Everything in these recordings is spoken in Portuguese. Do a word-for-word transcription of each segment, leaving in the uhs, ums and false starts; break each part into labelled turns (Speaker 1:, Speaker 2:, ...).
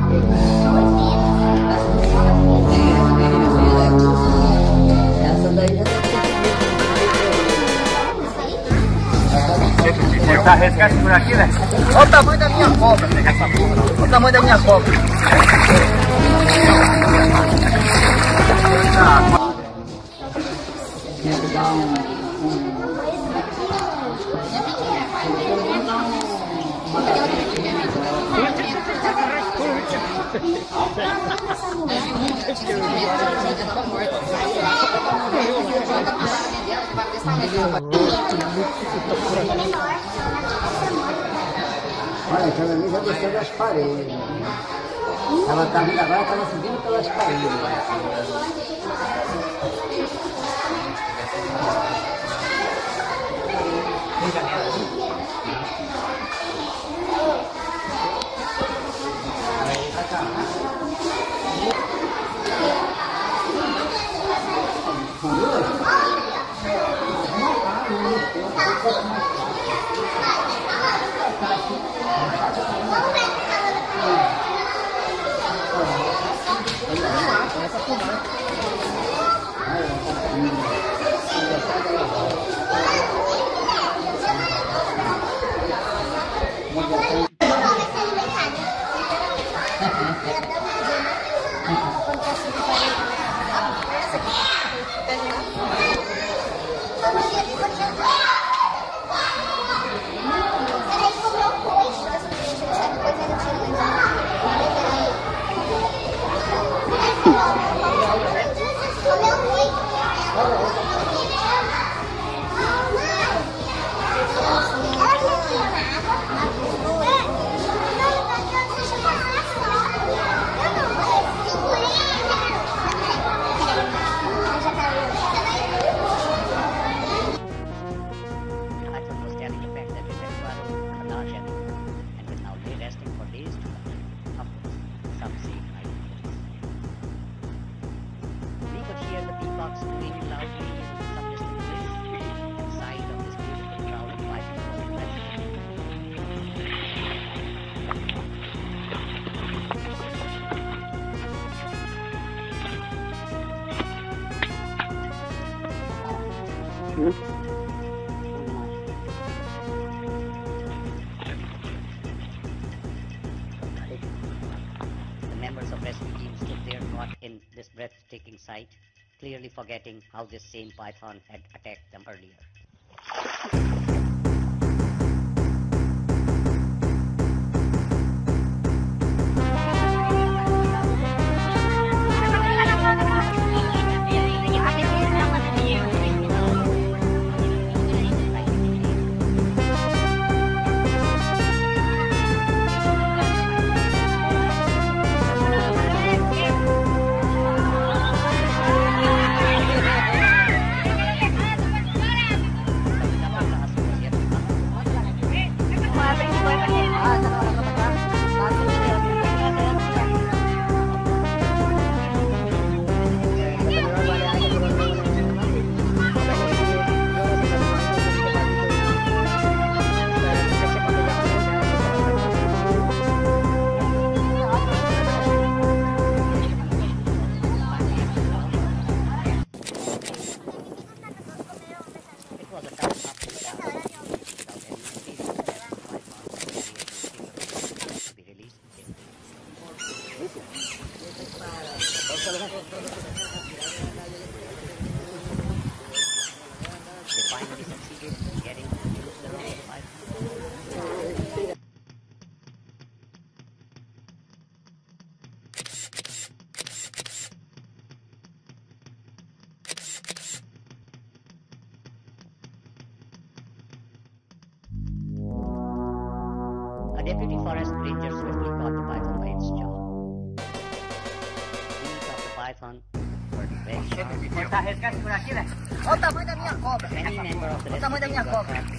Speaker 1: Essa daí já
Speaker 2: Você tá resgate por aqui, né?
Speaker 1: olha o tamanho da minha cobra. Olha o tamanho da minha cobra. Tinha que dar um... Olha, aquela ali já desceu das paredes. Ela tá vindo agora, estava subindo pelas paredes.
Speaker 3: The members of rescue teams stood there caught in this breathtaking sight, clearly forgetting how this same python had attacked them earlier. They finally succeeded in getting to the road five. A deputy forest ranger swiftly caught the python by its jaw. Teeth of the python were very sharp.
Speaker 1: Tá resgate por aqui, né? Olha o tamanho da minha cobra.
Speaker 3: Any member of the
Speaker 1: Olha o tamanho da minha
Speaker 3: rescue
Speaker 1: cobra.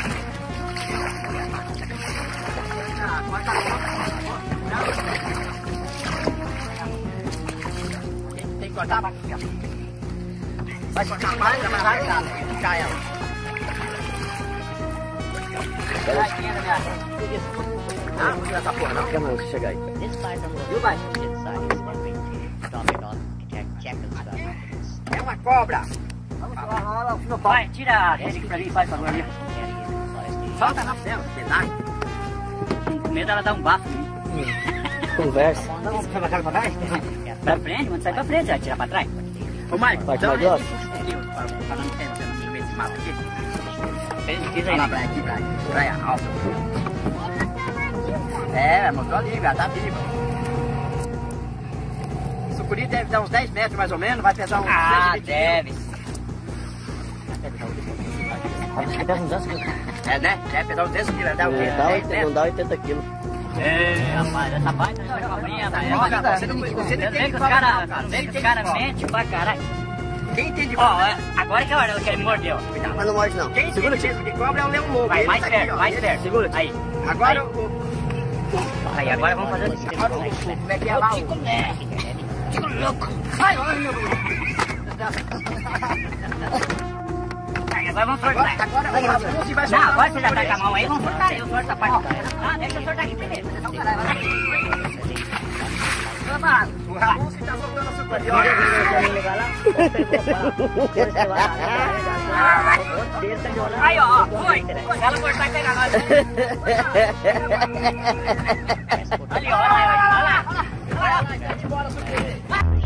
Speaker 1: Tem que cortar pra aqui, ó. Vai cortar mais, vai mais, vai cai ela. Vai, quem é da minha? Ah, não vou tirar essa porra, não.
Speaker 4: Fica não, se chegar aí.
Speaker 3: This python was
Speaker 1: Viu, pai?
Speaker 3: inside is wondering, top it off, it had shackles around its
Speaker 1: É uma cobra.
Speaker 5: Vai, tira a rede pra mim, faz favor ali.
Speaker 3: carry in the forest area.
Speaker 1: Solta na cela, pedaço.
Speaker 5: Com medo ela dá um bafo em mim.
Speaker 4: Conversa.
Speaker 1: Vamos pra trás, pra trás?
Speaker 5: Pra frente, mano, sai pra frente, vai tirar pra trás.
Speaker 1: Ô, Mike,
Speaker 4: Parte
Speaker 1: dá uma
Speaker 4: mais grossa?
Speaker 1: aqui, pra não ter, você não vê esse mato aqui.
Speaker 5: Diz aí,
Speaker 1: Olha lá,
Speaker 5: né?
Speaker 1: praia aqui, praia. Praia alta. É, mostrou ali, já tá viva. O sucuri deve dar uns dez metros mais ou menos, vai pesar uns
Speaker 5: Ah,
Speaker 1: cento e vinte
Speaker 5: deve.
Speaker 4: Acho que pesa uns dez quilos.
Speaker 1: É, né? Deve pesar uns dez quilos, deve dar o quê?
Speaker 4: Não dá
Speaker 1: dez
Speaker 4: oitenta, não dá oitenta quilos.
Speaker 5: É, rapaz, essa baita não é cobrinha, velho.
Speaker 1: Olha, você não- você não
Speaker 5: Eu
Speaker 1: tem
Speaker 5: sei
Speaker 1: que
Speaker 5: que os
Speaker 1: falar,
Speaker 5: caras,
Speaker 1: cara.
Speaker 5: eu sei que
Speaker 1: Você
Speaker 5: os
Speaker 1: tem
Speaker 5: caras
Speaker 1: que falar.
Speaker 5: mentem pra caralho.
Speaker 1: Quem entende
Speaker 5: Ó,
Speaker 1: cobra?
Speaker 5: é, agora que é a hora ela quer me morder, ó.
Speaker 1: Cuidado.
Speaker 4: Mas não morde não.
Speaker 1: Quem
Speaker 4: Segura
Speaker 1: entende
Speaker 4: aqui.
Speaker 1: mesmo de cobra é o leão lobo.
Speaker 5: Vai,
Speaker 1: Ele
Speaker 5: mais
Speaker 1: tá aqui,
Speaker 5: perto,
Speaker 1: ó.
Speaker 5: mais
Speaker 1: Ele-
Speaker 5: perto.
Speaker 4: Segura aqui.
Speaker 5: Aí,
Speaker 1: Agora
Speaker 5: Aí.
Speaker 1: o...
Speaker 5: aí, agora vamos fazer assim.
Speaker 1: Agora o... Como é que é lá? O... Ai, ai, meu Deus.
Speaker 5: Aí, agora vamos
Speaker 1: Agora,
Speaker 5: sortar.
Speaker 1: agora, agora você vai
Speaker 5: Não,
Speaker 1: soltar
Speaker 5: agora
Speaker 1: o
Speaker 5: você já tá
Speaker 1: sucuri.
Speaker 5: com a mão aí, vamos sortar. Eu sorto essa parte. Ah, deixa eu sortar aqui primeiro.
Speaker 1: O Ramon que tá soltando a sucuri.
Speaker 5: Aí, ó, ó, foi. Se ela cortar e pegar nós. Ali, ó, olha lá, olha lá.
Speaker 1: Vai embora, sucuri.